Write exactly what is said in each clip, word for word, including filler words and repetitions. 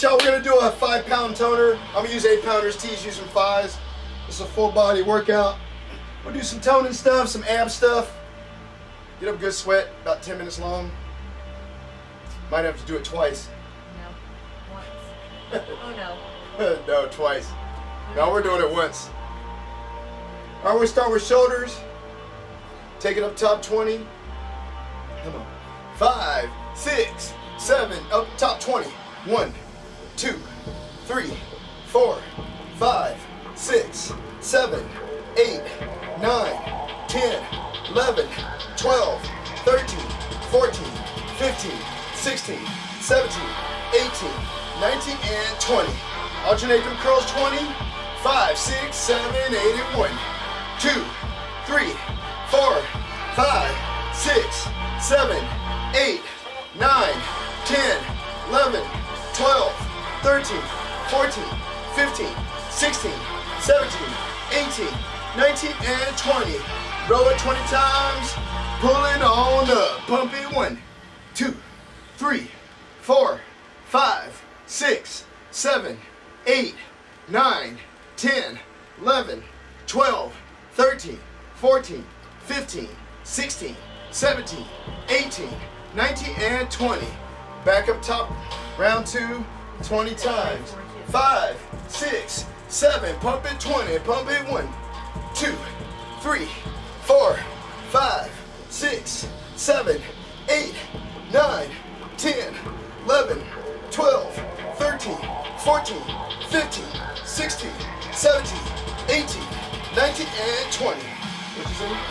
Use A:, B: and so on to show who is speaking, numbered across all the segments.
A: y'all, we're gonna do a five pound toner. I'm gonna use eight pounders, T's using fives. This is a full body workout. We'll do some toning stuff, some ab stuff. Get up a good sweat, about ten minutes long. Might have to do it twice.
B: No, once. Oh no.
A: No, twice. No, we're doing it once. All right, we start with shoulders. Take it up top twenty. Come on. Five, six, seven, up top twenty. One, two, three, four, five, six, seven, eight, nine, ten, eleven, twelve, thirteen, fourteen, fifteen, sixteen, seventeen, eighteen, nineteen, and twenty. Alternate them curls twenty. Five, six, seven, eight, and one. Two, three, four, five, six, seven, eight, nine, ten, eleven, twelve, thirteen, fourteen, fifteen, sixteen, seventeen, eighteen, nineteen, and twenty. Row it twenty times. Pull it on up. Pump it. One, two, three, four, five, six, seven, eight, nine, ten, eleven, twelve, thirteen, fourteen, fifteen, sixteen, seventeen, eighteen, nineteen, and twenty. Back up top, round two, twenty times. Five, six, seven, pump it twenty, pump it. One, two, three, four, five, six, seven, eight, nine, ten, eleven, twelve, thirteen, fourteen, fifteen, sixteen, seventeen, eighteen, nineteen, and twenty. What you say?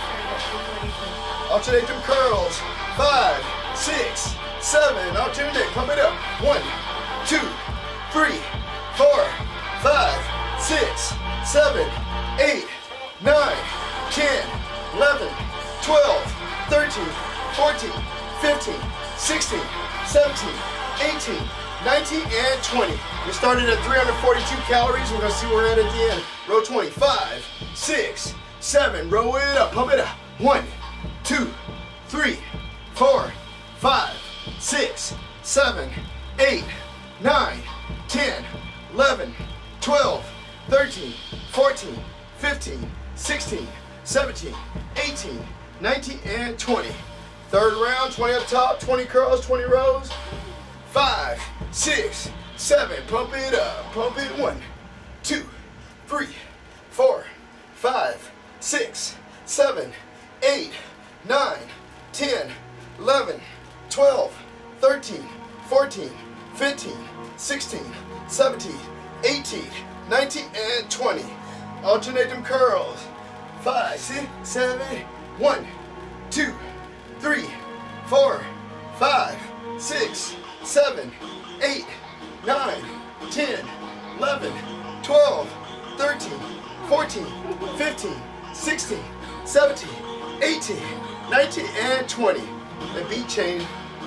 A: Alternate them curls. Five, six, seven, alternate, pump it up. One, two, three, four, five, six, seven, eight, nine, ten, eleven, twelve, thirteen, fourteen, fifteen, sixteen, seventeen, eighteen, nineteen, and twenty. We started at three hundred forty-two calories. We're gonna see where we're at at the end. Row twenty. Five, six, seven, row it up, pump it up. One, two, three, four, five, six, seven, eight, nine, ten, eleven, twelve, thirteen, fourteen, fifteen, sixteen, seventeen, eighteen, nineteen, and twenty. Third round, twenty up top, twenty curls, twenty rows. Five, six, seven, pump it up, pump it. One, two, three, four, five, six, seven, eight, nine, ten, eleven, twelve, thirteen, fourteen, fifteen, sixteen, seventeen, eighteen, nineteen, and twenty. Alternate them curls. Five, six, seven, one, two, three, four, five, six, seven, eight, nine, ten, eleven, twelve, thirteen, fourteen, fifteen, sixteen, seventeen, eighteen, nineteen, and twenty. The beat chain.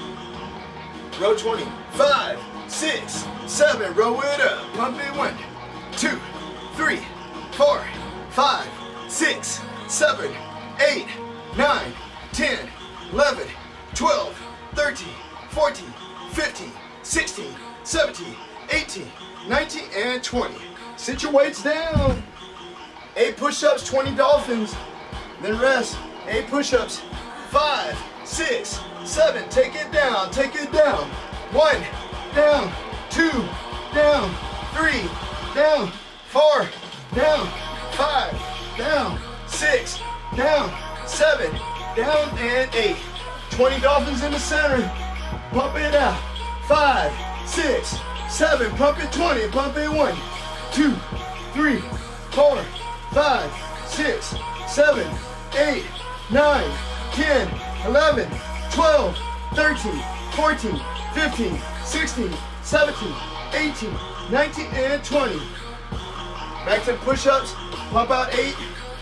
A: Row twenty. Five, six, seven, row it up. Pump it. One, two, three, four, five, six, seven, eight, nine, ten, eleven, twelve, thirteen, fourteen, fifteen, sixteen, seventeen, eighteen, nineteen, and twenty. Sit your weights down. Eight push-ups, twenty dolphins. Then rest. Eight push-ups. Five, six, seven. Take it down. Take it down. One, down. Two, down. Three, down. Four, down. Five, down. Six, down. Seven, down, and eight. twenty dolphins in the center. Pump it out. Five, six, seven. Pump it. twenty. Pump it. One, two, three, four, five, six, seven, eight, nine, ten, eleven, twelve, thirteen, fourteen, fifteen, sixteen, seventeen, eighteen, nineteen, and twenty. Back to push-ups. Pump out eight.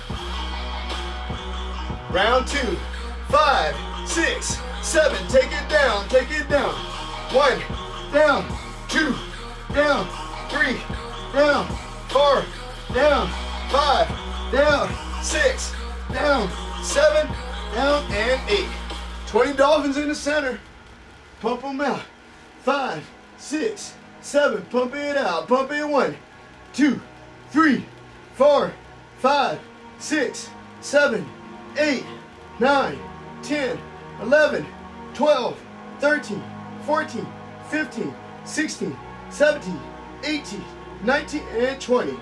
A: Round two. Five, six, seven. Take it down. Take it down. One, down. Two, down. Three, down. Four, down. Five, down. Six, down. Seven, down, and eight. twenty dolphins in the center. Pump them out. Five, six, seven, pump it out, pump it, one, two, three, four, five, six, seven, eight, nine, ten, eleven, twelve, thirteen, fourteen, fifteen, sixteen, seventeen, eighteen, nineteen, and twenty.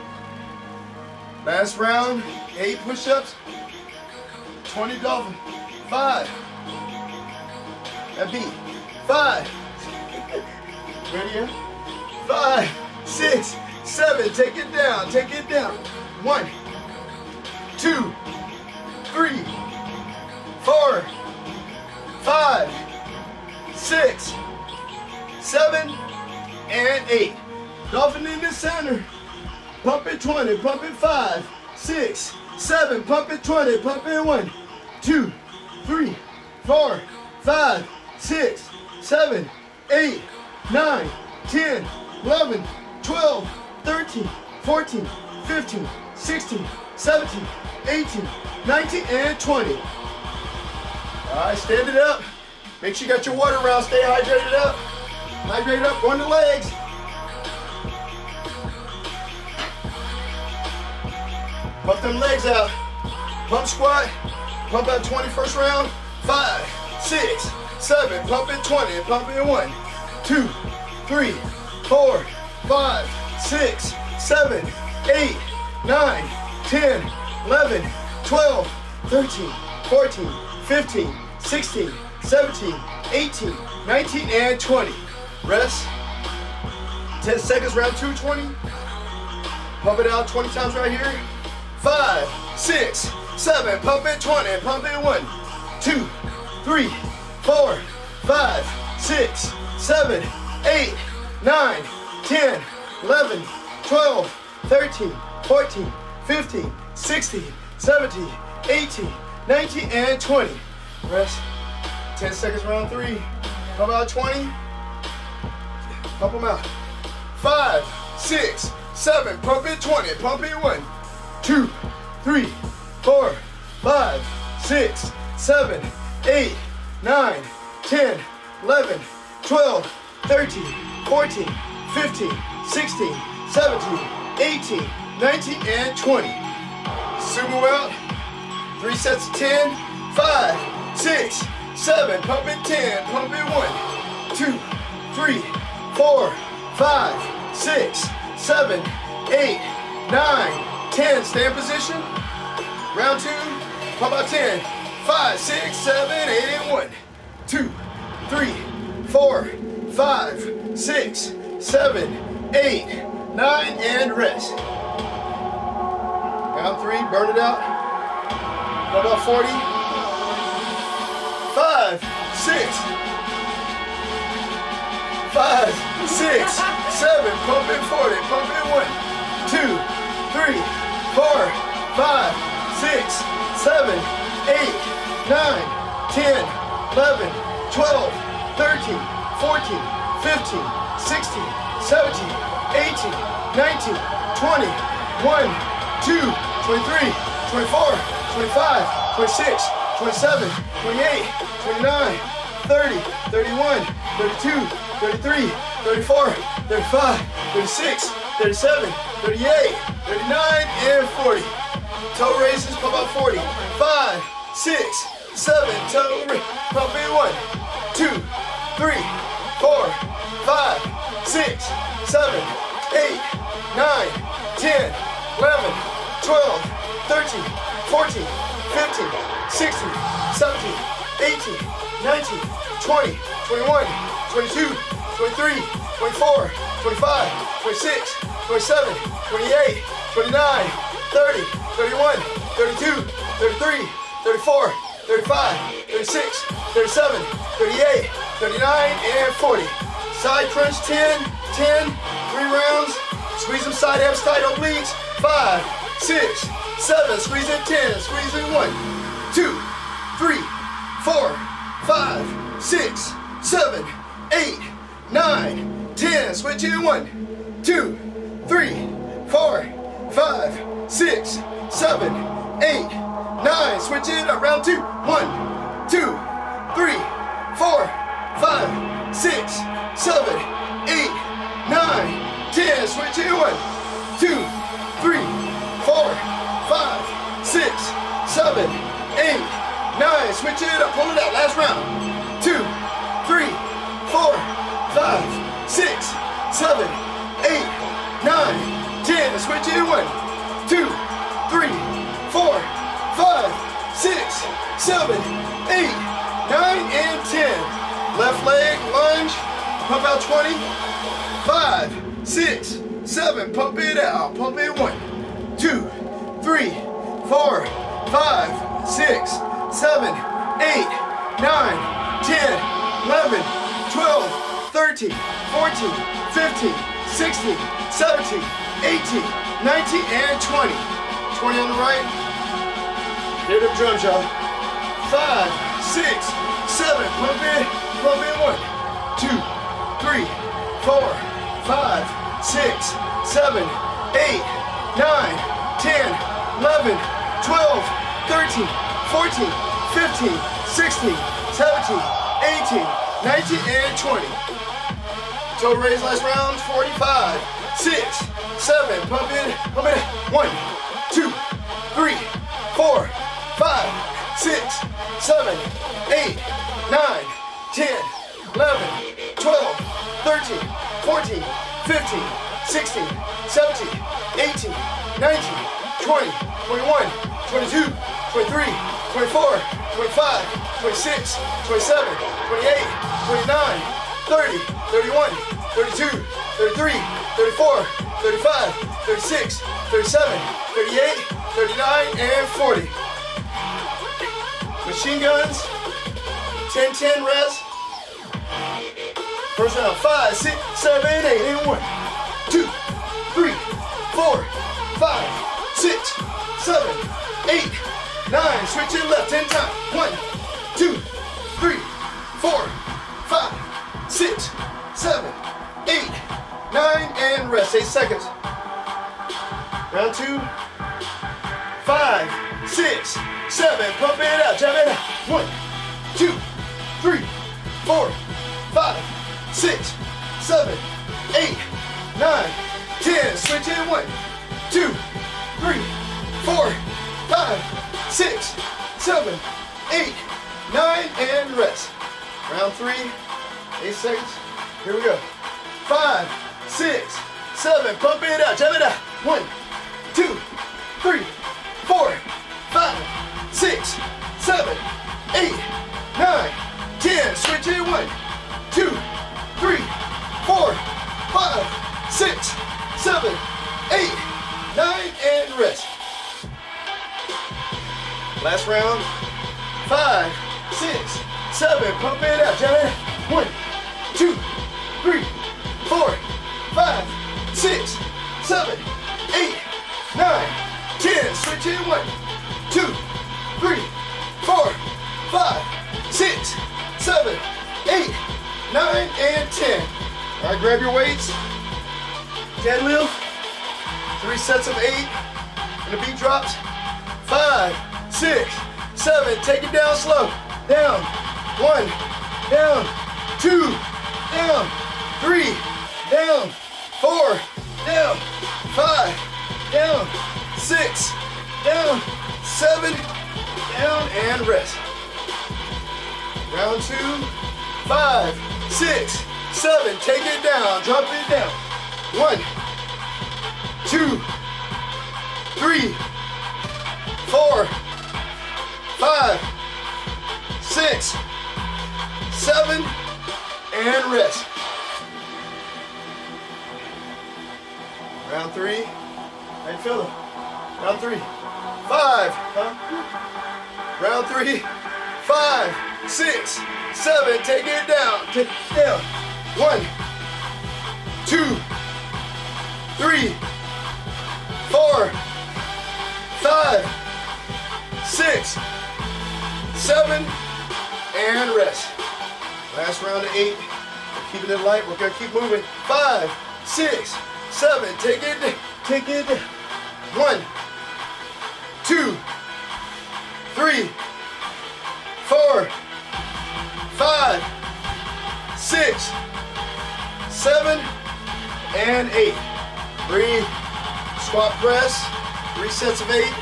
A: Last round, eight push-ups, twenty dolphin. Five. That beat. Five. Ready here? Five, six, seven. Take it down, take it down. One, two, three, four, five, six, seven, and eight. Dolphin in the center. Pump it twenty, pump it five, six, seven, pump it twenty, pump it one, two, three, four, five, six, seven, eight, nine, ten, eleven, twelve, thirteen, fourteen, fifteen, sixteen, seventeen, eighteen, nineteen, and twenty. All right, stand it up. Make sure you got your water around. Stay hydrated up. Hydrated up, go on the legs. Pump them legs out. Pump squat. Pump out twenty first round. Five, six, seven. Pump it twenty. Pump it one, two, three, four, five, six, seven, eight, nine, ten, eleven, twelve, thirteen, fourteen, fifteen, sixteen, seventeen, eighteen, nineteen, and twenty. Rest. ten seconds, round two, twenty. Pump it out twenty times right here. Five, six, seven, pump it twenty, pump it one, two, three, four, five, six, seven, eight, nine, ten, eleven, twelve, thirteen, fourteen, fifteen, sixteen, seventeen, eighteen, nineteen, and twenty. Rest. ten seconds, round three. Pump out twenty. Pump them out. Five, six, seven, pump it twenty, pump it one, two, three, four, five, six, seven, eight, nine, ten, eleven, twelve, thirteen, fourteen, fifteen, sixteen, seventeen, eighteen, nineteen, and twenty. Sumo out. Three sets of ten. Five, six, seven, pump it ten, pump it one, two, three, four, five, six, seven, eight, nine, ten. Stay in position. Round two. Pump out ten. Five, six, seven, eight, and one, two, three, four, five, six, seven, eight, nine, and rest. Round three. Burn it out. Pump out forty. Five, six, five, six, seven, pump it forty, pump it one, two, three, four, five, six, seven, eight, nine, ten, eleven, twelve, thirteen, fourteen, fifteen, sixteen, seventeen, eighteen, nineteen, twenty, one, two, twenty-three, twenty-four, twenty-five, twenty-six, twenty-seven, twenty-eight, twenty-nine, thirty, thirty-one, thirty-two, thirty-three, thirty-four, thirty-five, thirty-six, thirty-seven, thirty-eight, thirty-nine, and forty. Toe raises, pump out forty. Five, six, seven, toe raise. Pump in one, two, three, four, five, six, seven, eight, nine, ten, eleven, twelve, thirteen, fourteen, fifteen, sixteen, seventeen, eighteen, nineteen, twenty, twenty-one, twenty-two, twenty-three, twenty-four, twenty-five, twenty-six, twenty-seven, twenty-eight, twenty-nine, thirty, thirty-one, thirty-two, thirty-three, thirty-four, thirty-five, thirty-six, thirty-seven, thirty-eight, thirty-nine, and forty. Side crunch ten, ten, three rounds. Squeeze them side abs tight obliques. Five, six, seven, squeeze it ten, squeeze it one, two, three, four, five, six, seven, eight, nine, ten. Switch it one, two, three, four, five, six, seven, eight, nine. Switch it up. Round two. One, two, three, four, five, six, seven, eight, in. One, two, three, four, five, six, seven, eight, nine. Switch it up, pull it out. Last round. Two, three, four, five, six, seven, eight, nine, ten. Switch it. One, two, three, four, five, six, seven, eight, nine, and ten. Left leg lunge. Pump out twenty. Five, six, seven. Pump it out. Pump it. One, two, three, four, five, six, seven, eight, nine, ten, eleven, twelve, thirteen, fourteen, fifteen, sixteen, seventeen, eighteen, nineteen, and twenty. twenty on the right. Hit up drums, y'all. Five, six, seven. Pump it. Pump it. One, two, three, four, five, six, seven, eight, nine, ten, eleven, twelve, thirteen, fourteen, fifteen, sixteen, seventeen, eighteen, nineteen, and twenty. Toe raise last round, forty-five, six, seven, pump in, pump in, one, two, three, four, five, six, seven, eight, nine, ten, eleven, twelve, thirteen, fourteen, fifteen, sixteen, seventeen, eighteen, nineteen, twenty, twenty-one, twenty-two, twenty-three, twenty-four, twenty-five, twenty-six, twenty-seven, twenty-eight, twenty-nine, thirty, thirty-one, thirty-two, thirty-three, thirty-four, thirty-five, thirty-six, thirty-seven, thirty-eight, thirty-nine, and forty. Machine guns, ten ten rest. First round, five, six, seven, eight, and one, two, three, four, five, six, seven, eight, nine. Switch it left, ten times. One, two, three, four, five, six, seven, eight, nine, and rest. Eight seconds. Round two, five, six, seven. Pump it out, jump it out. One, two, three, four, five, six, seven, eight, nine, ten. Switch in. One, two, three, four, five, six, seven, eight, nine, and rest. Round three, eight seconds. Here we go. Five, six, seven. Pump it out, jump it out. One, two, three, four, five, six, seven, eight, nine, ten. Switch in. One, two, three, four, five, six, seven, eight, nine, and rest. Last round. Five, six, seven. Pump it out. Jump it. One, two, three, four, five, six, seven, eight, nine, ten. Switch in. One, two, three, four, five, six, seven, eight, nine, and ten. All right, grab your weights. Deadlift. Three sets of eight. And the beat drops. Five, six, seven. Take it down slow. Down. One. Down. Two. Down. Three. Down. Four. Down. Five. Down. Six. Down. Seven. Down, and rest. Round two. Five, six, seven. Take it down. Drop it down. One, two, three, four, five, six, seven, and rest. Round three. How you feeling? Round three. Five. Huh? Round three. Five, six, seven. Take it down. Take it down. One, two, three, four, five, six, seven, and rest. Last round of eight. We're keeping it light. We're gonna keep moving. Five, six, seven. Take it down. Take it down. One, two, three, four, five, six, seven, and eight. Breathe. Squat press. Three sets of eight.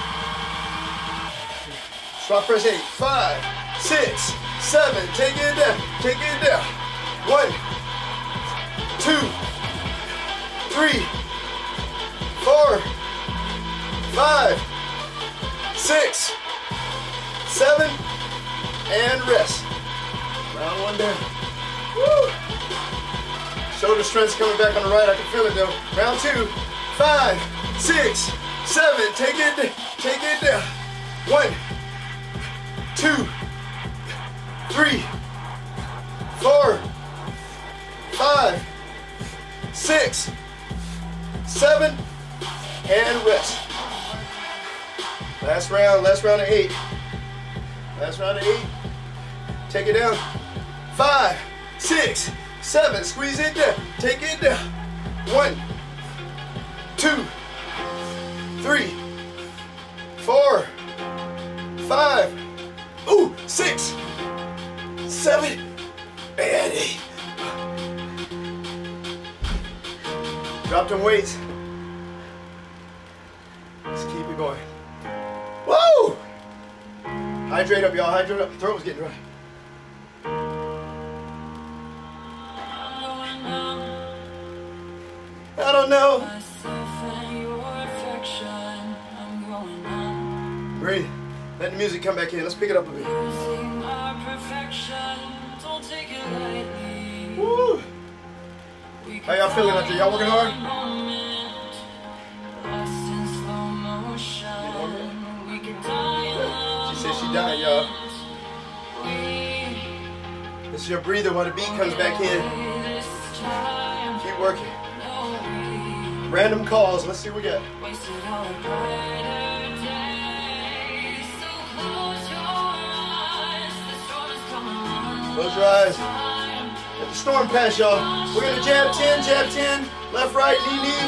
A: Squat press eight. Five, six, seven. Take it down. Take it down. One, two, three, four, five, six, seven, and rest. Round one down. Woo! Shoulder strength's coming back on the right. I can feel it though. Round two. Five, six, seven. Take it, take it down. One, two, three, four, five, six, seven, and rest. Last round, last round of eight. Last round of eight. Take it down. Five, six, seven. Squeeze it down. Take it down. One, two, three, four, five, ooh, six, seven, and eight. Drop them weights. Let's keep it going. Woo! Hydrate up, y'all. Hydrate up. Throat was getting dry. I don't know. Breathe. Let the music come back in. Let's pick it up a bit. Woo! How y'all feeling out there? Y'all working hard? She said she died, y'all. This is your breather while the beat comes back in. Keep working. Random calls. Let's see what we got. Close your eyes. Let the storm pass, y'all. We're going to jab ten, jab ten. Left, right, knee, knee.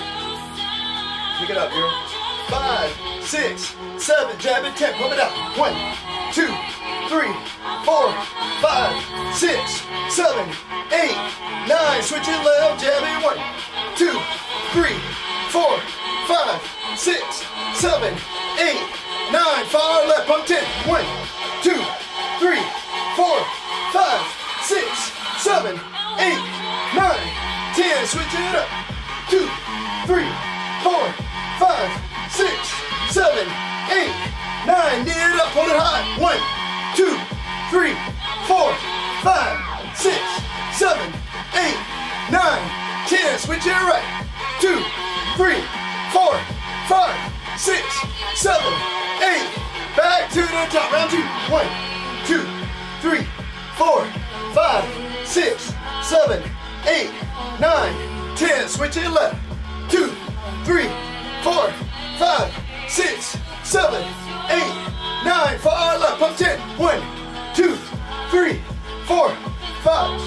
A: Pick it up, girl. Five, six, seven. Jab it, ten. Pump it out. One, two, three, four, five, six, seven, eight, nine. Switch it left. Jab it. One, two, three, four, five, six, seven, eight, nine. Far left. Pump ten. One, two, three, four, five, six, seven, eight, nine, ten. Switch it up. Two, three, four, five, six, seven, eight, nine. Knee it up. Hold it high. One, two, three, four, five, six, seven, eight, nine, ten. Switch it right. Two, three, four, five, six, seven, eight. Back to the top. Round two. One, two, three, four, five, six, seven, eight, nine, ten. Switch it left. Two, three, four, five, six, seven, eight, nine. Far left. Pump ten. One, two, three, four, five,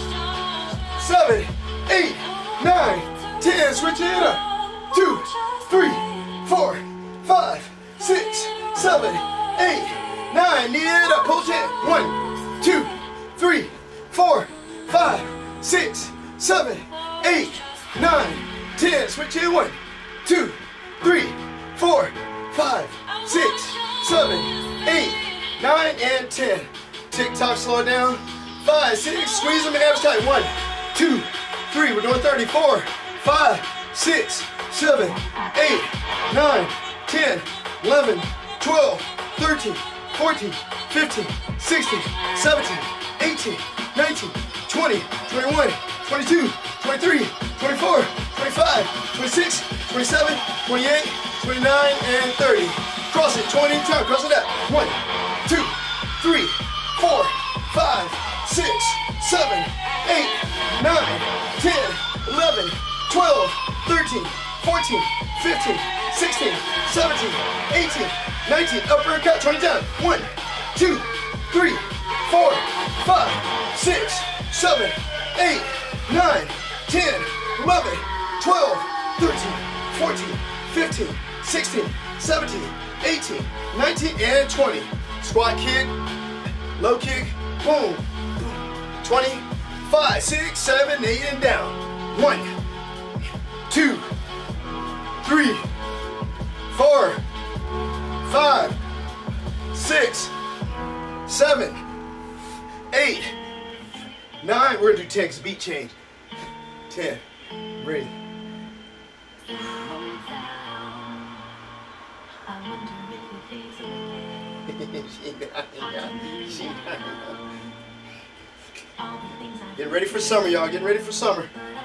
A: seven, eight, nine, ten. Switch it up. Two, three, four, five, six, seven, eight, nine. Knee it up. Pull ten. One, two, three, four, five, six, seven, eight, nine, ten. Switch it. One, two, three, four, five, six, seven, eight, nine, and ten. Tick tock, slow it down. Five, six, squeeze them in abs tight. One, two, three. We're doing thirty. Four, five, six, seven, eight, nine, ten, eleven, twelve, thirteen, fourteen, fifteen, sixteen, seventeen, eighteen, nineteen, twenty, twenty-one, twenty-two, twenty-three, twenty-four, twenty-five, twenty-six, twenty-seven, twenty-eight, twenty-nine, and thirty. Cross it. twenty times. Cross it out. One, two, three, four, five, six, seven, eight, nine, ten, eleven, twelve, thirteen, fourteen, fifteen, sixteen, seventeen, eighteen, nineteen. Upper cut. twenty times. One, two, three, four, five, six, seven, eight, nine, ten, eleven, twelve, thirteen, fourteen, fifteen, sixteen, seventeen, eighteen, nineteen, and twenty. Squat kick, low kick, boom. twenty, five, six, seven, eight, and down. One, two, three, four, five, six, seven, eight, nine. We're gonna do ten, 'cause beat change. ten. Ready. Getting ready for summer, y'all. Getting ready for summer.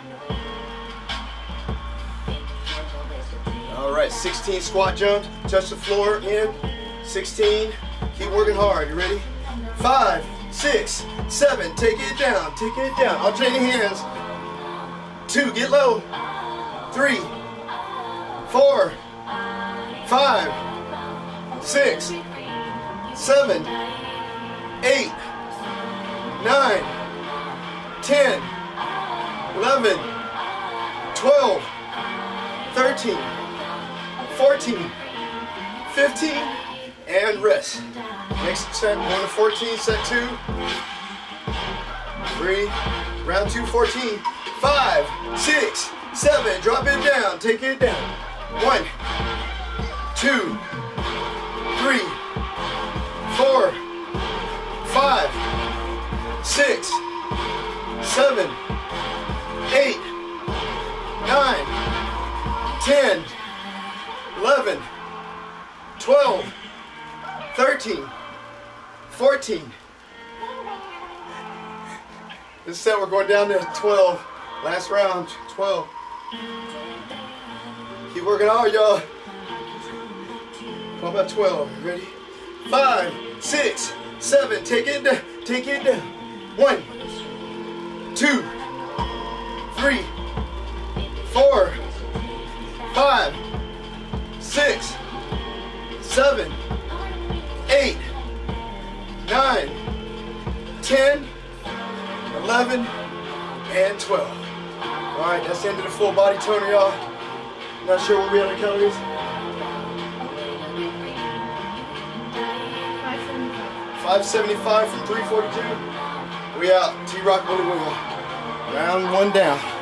A: All right, sixteen squat jumps. Touch the floor in. sixteen. Keep working hard. You ready? Five, six, seven. Take it down. Take it down. Alternating hands. Two. Get low. Three, four, five, six, seven, eight, nine, ten, eleven, twelve, thirteen, fourteen, fifteen, and rest. Next set, one to fourteen, set two. Three, round two, fourteen. Five, six, seven, drop it down, take it down. One, two, three, four, five, six, seven, eight, nine, ten, eleven, twelve, thirteen, fourteen. This set we're going down to twelve. Last round, twelve. Keep working hard, y'all. How about twelve? Ready? Five, six, seven. Take it down. Take it down. One, two, three, four, five, six, seven, eight, nine, ten, eleven, and twelve. All right, that's the end of the full body toner, y'all. Not sure where we are in calories. five seventy-five from three forty-two. We out. T-Rock Bully Wiggle. Round one down.